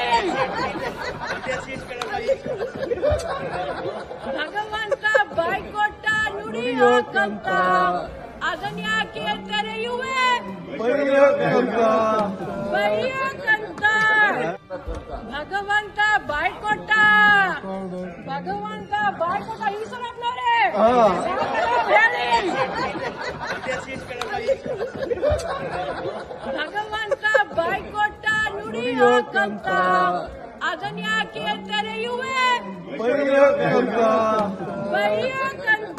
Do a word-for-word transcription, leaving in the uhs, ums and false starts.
ಭಗವಂತ ಬಾಯ್ಕೊಟ್ಟ ನುಡಿಯೋಕಂತ ಅದನ್ಯಾಕೆ ತೆರೆಯುವೆ ಬೈಯೋಕಂತ ಭಗವಂತ ಬಾಯ್ಕೊಟ್ಟ ಭಗವಂತ ಬಾಯ್ಕೊಟ್ಟ ಈಶ್ವರಪ್ಪನವರೇ ಹೇಳಿ ಭಗವಂತ ಬಾಯ್ಕೊಟ್ಟ ನುಡಿಯೋಕಂತ ಅದನ್ಯಾಕೆ ತೆರೆಯುವೆ ಬೈಯೋಕಂತ